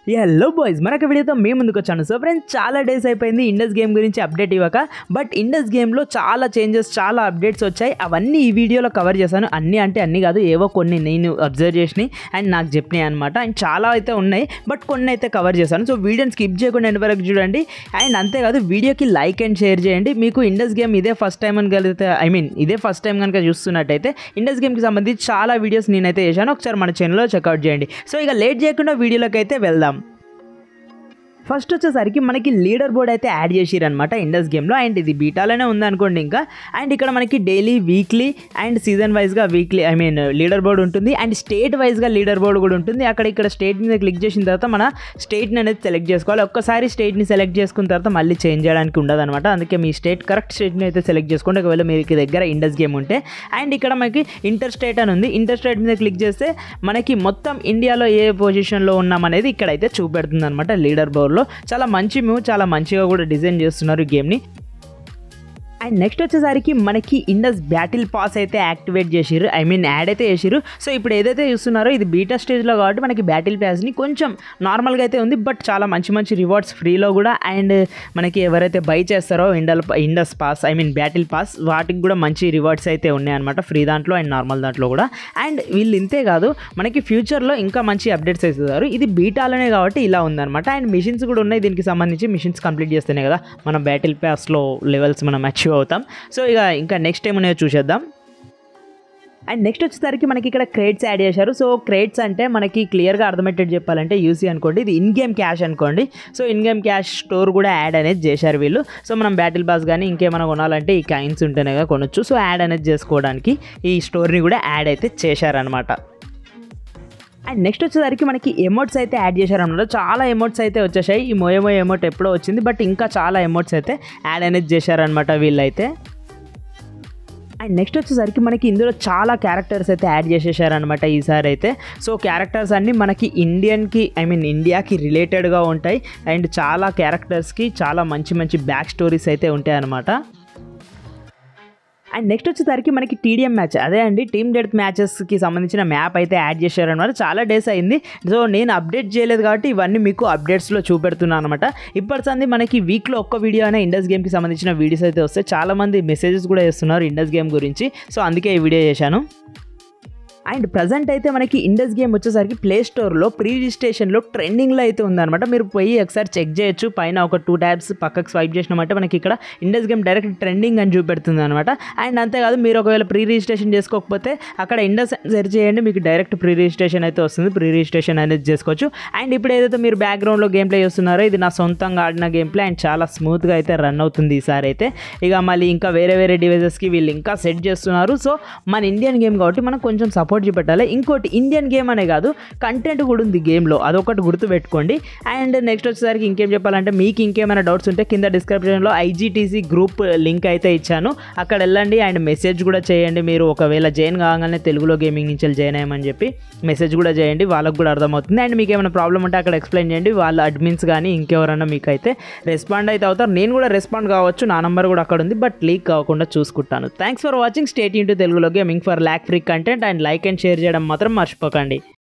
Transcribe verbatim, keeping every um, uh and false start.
Hello boys, మరొక వీడియోతో మేము ముందుకు వచ్చాను. సో ఫ్రెండ్స్, చాలా డేస్ అయిపోయింది ఇండస్ గేమ్ గురించి అప్డేట్ ఇవ్వక. బట్ ఇండస్ గేమ్లో చాలా చేంజెస్, చాలా అప్డేట్స్ వచ్చాయి. అవన్నీ ఈ వీడియోలో కవర్ చేశాను. అన్నీ అంటే అన్నీ కాదు, ఏవో కొన్ని నేను అబ్జర్వ్ చేసినాయి అండ్ నాకు చెప్పినాయి అనమాట. అండ్ చాలా అయితే ఉన్నాయి, బట్ కొన్ని అయితే కవర్ చేశాను. సో వీడియోని స్కిప్ చేయకుండా ఎండ్ వరకు చూడండి. అండ్ అంతేకాదు, వీడియోకి లైక్ అండ్ షేర్ చేయండి. మీకు ఇండస్ గేమ్ ఇదే ఫస్ట్ టైం అని కలిగితే ఐ మీన్ ఇదే ఫస్ట్ టైం కనుక చూస్తున్నట్టయితే ఇండస్ గేమ్కి సంబంధించి చాలా వీడియోస్ నేనైతే చేశాను. ఒకసారి మన ఛానల్లో చెక్అవుట్ చేయండి. సో ఇక లేట్ చేయకుండా వీడియోలోకి అయితే వెళ్దాం. ఫస్ట్ వచ్చేసరికి మనకి లీడర్ బోర్డ్ అయితే యాడ్ చేసిరు అనమాట ఇండస్ గేమ్లో. అండ్ ఇది బీటాలోనే ఉందనుకోండి ఇంకా. అండ్ ఇక్కడ మనకి డైలీ, వీక్లీ అండ్ సీజన్ వైజ్గా weekly I mean leader board ఉంటుంది. అండ్ స్టేట్ వైజ్గా లీడర్ బోర్డ్ కూడా ఉంటుంది. అక్కడ ఇక్కడ స్టేట్ మీద క్లిక్ చేసిన తర్వాత మన స్టేట్ని అనేది సెలెక్ట్ చేసుకోవాలి. ఒక్కసారి స్టేట్ని సెలెక్ట్ చేసుకున్న తర్వాత మళ్ళీ చేంజ్ చేయడానికి ఉండదు అనమాట. అందుకే మీ స్టేట్ కరెక్ట్ స్టేట్ని అయితే సెలెక్ట్ చేసుకోండి ఒకవేళ మీకు దగ్గర ఇండస్ గేమ్ ఉంటే. అండ్ ఇక్కడ మనకి ఇంటర్ స్టేట్ అని ఉంది. ఇంటర్ స్టేట్ మీద క్లిక్ చేస్తే మనకి మొత్తం ఇండియాలో ఏ పొజిషన్లో ఉన్నామనేది ఇక్కడైతే చూపెడుతుంది అనమాట లీడర్ బోర్డ్. చాలా మంచి మూవ్, చాలా మంచిగా కూడా డిజైన్ చేస్తున్నారు ఈ గేమ్ని. అండ్ నెక్స్ట్ వచ్చేసరికి మనకి ఇండస్ బ్యాటిల్ పాస్ అయితే యాక్టివేట్ చేసిర్రు, ఐ మీన్ యాడ్ అయితే చేసిర్రు. సో ఇప్పుడు ఏదైతే చూస్తున్నారో ఇది బీటా స్టేజ్లో కాబట్టి మనకి బ్యాటిల్ పాస్ని కొంచెం నార్మల్గా అయితే ఉంది, బట్ చాలా మంచి మంచి రివార్డ్స్ ఫ్రీలో కూడా. అండ్ మనకి ఎవరైతే బై చేస్తారో ఇండల్ Indus pass I mean battle pass వాటికి కూడా మంచి రివార్డ్స్ అయితే ఉన్నాయన్నమాట, ఫ్రీ దాంట్లో అండ్ నార్మల్ దాంట్లో కూడా. అండ్ వీళ్ళు ఇంతే కాదు, మనకి ఫ్యూచర్లో ఇంకా మంచి అప్డేట్స్ ఇస్తున్నారు. ఇది బీటాలోనే కాబట్టి ఇలా ఉందన్నమాట. అండ్ మిషన్స్ కూడా ఉన్నాయి దీనికి సంబంధించి. మిషన్స్ కంప్లీట్ చేస్తేనే కదా మనం బ్యాటిల్ పాస్లో లెవెల్స్ మనం అచీవ్ అవుతాం. సో ఇక ఇంకా నెక్స్ట్ టైం ఉన్నాయో చూసేద్దాం. అండ్ నెక్స్ట్ వచ్చేసరికి మనకి ఇక్కడ క్రేట్స్ యాడ్ చేశారు. సో క్రేట్స్ అంటే మనకి క్లియర్గా అర్థమయ్యేటట్టు చెప్పాలంటే యూసీ అనుకోండి, ఇది ఇన్ గేమ్ క్యాష్ అనుకోండి. So in game cash store కూడా యాడ్ అనేది చేశారు వీళ్ళు. సో మనం బ్యాటిల్ పాస్ కానీ ఇంకేమైనా కొనాలంటే ఈ కాయిన్స్ ఉంటేనే కొనొచ్చు. సో యాడ్ అనేది చేసుకోవడానికి ఈ స్టోర్ని కూడా యాడ్ అయితే చేశారనమాట. అండ్ నెక్స్ట్ వచ్చేసరికి మనకి ఎమోట్స్ అయితే యాడ్ చేశారన్నమాట. చాలా ఎమోట్స్ అయితే వచ్చేసాయి. ఈ మోయమో ఎమోట్ ఎప్పుడో వచ్చింది, బట్ ఇంకా చాలా ఎమోట్స్ అయితే యాడ్ అనేది చేశారనమాట వీళ్ళైతే. అండ్ నెక్స్ట్ వచ్చేసరికి మనకి ఇందులో చాలా క్యారెక్టర్స్ అయితే యాడ్ చేసేసారనమాట ఈసారి అయితే. సో క్యారెక్టర్స్ అన్నీ మనకి ఇండియన్కి ఐ మీన్ ఇండియాకి రిలేటెడ్గా ఉంటాయి. అండ్ చాలా క్యారెక్టర్స్కి చాలా మంచి మంచి బ్యాక్ స్టోరీస్ అయితే ఉంటాయి అన్నమాట. అండ్ నెక్స్ట్ వచ్చేసరికి మనకి టీడీఎం మ్యాచ్, అదే అండి టీమ్ డెత్ మ్యాచెస్కి సంబంధించిన మ్యాప్ అయితే యాడ్ చేశారనమాట. చాలా డేస్ అయింది, సో నేను అప్డేట్ చేయలేదు కాబట్టి ఇవన్నీ మీకు అప్డేట్స్లో చూపెడుతున్నాను అనమాట. ఇప్పటిసంది మనకి వీక్లో ఒక్క వీడియో అయినా ఇండస్ గేమ్కి సంబంధించిన వీడియోస్ అయితే వస్తాయి. చాలామంది మెసేజెస్ కూడా చేస్తున్నారు ఇండస్ గేమ్ గురించి, సో అందుకే ఈ వీడియో చేశాను. అండ్ ప్రజెంట్ అయితే మనకి ఇండస్ గేమ్ వచ్చేసరికి ప్లే స్టోర్లో ప్రీ రిజిస్ట్రేషన్లో ట్రెండింగ్లో అయితే ఉందన్నమాట. మీరు పోయి ఒకసారి చెక్ చేయొచ్చు. పైన ఒక టూ ట్యాబ్స్ పక్కకు స్వైప్ చేసినామంటే మనకి ఇక్కడ ఇండస్ గేమ్ డైరెక్ట్ ట్రెండింగ్ అని చూపెడుతుంది అనమాట. అండ్ అంతేకాదు, మీరు ఒకవేళ ప్రీ రిజిస్ట్రేషన్ చేసుకోకపోతే అక్కడ ఇండస్ సెర్చ్ చేయండి, మీకు డైరెక్ట్ ప్రీ రిజిస్ట్రేషన్ అయితే వస్తుంది. ప్రీ రిజిస్ట్రేషన్ అనేది చేసుకోవచ్చు. అండ్ ఇప్పుడు ఏదైతే మీరు బ్యాక్గ్రౌండ్లో గేమ్ ప్లే చేస్తున్నారో ఇది నా సొంతంగా ఆడిన గేమ్ ప్లే అండ్ చాలా స్మూత్గా అయితే రన్ అవుతుంది ఈసారి అయితే. ఇక మళ్ళీ ఇంకా వేరే వేరే డివైజెస్కి వీళ్ళు ఇంకా సెట్ చేస్తున్నారు. సో మన ఇండియన్ గేమ్ కాబట్టి మనం కొంచెం సపోర్ట్ చూపెట్టాలి. ఇంకోటి, ఇండియన్ గేమ్ అనే కాదు కంటెంట్ కూడా ఉంది గేమ్లో, అదొకటి గుర్తుపెట్టుకోండి. అండ్ నెక్స్ట్ వచ్చేసరికి ఇంకేం చెప్పాలంటే, మీకు ఇంకేమైనా డౌట్స్ ఉంటే కింద డిస్క్రిప్షన్లో ఐజీటీసీ గ్రూప్ లింక్ అయితే ఇచ్చాను, అక్కడ వెళ్ళండి. అండ్ మెసేజ్ కూడా చేయండి. మీరు ఒకవేళ జాయిన్ కాగానే తెలుగులో గేమింగ్ నుంచి జాయిన్ అయ్యమని చెప్పి మెసేజ్ కూడా చేయండి, వాళ్ళకు కూడా అర్థమవుతుంది. అండ్ మీకు ఏమైనా ప్రాబ్లం ఉంటే అక్కడ ఎక్స్ప్లెయిన్ చేయండి. వాళ్ళ అడ్మిన్స్ కానీ ఇంకెవరైనా మీకు అయితే రెస్పాండ్ అయితే అవుతారు. నేను కూడా రెస్పాండ్ కావచ్చు, నా నెంబర్ కూడా అక్కడ ఉంది, బట్ లీక్ కాకుండా చూసుకుంటాను. Thanks for watching. Stay tune to తెలుగులో gaming for lag free content. And like and share చేయడం మాత్రం మర్చిపోకండి.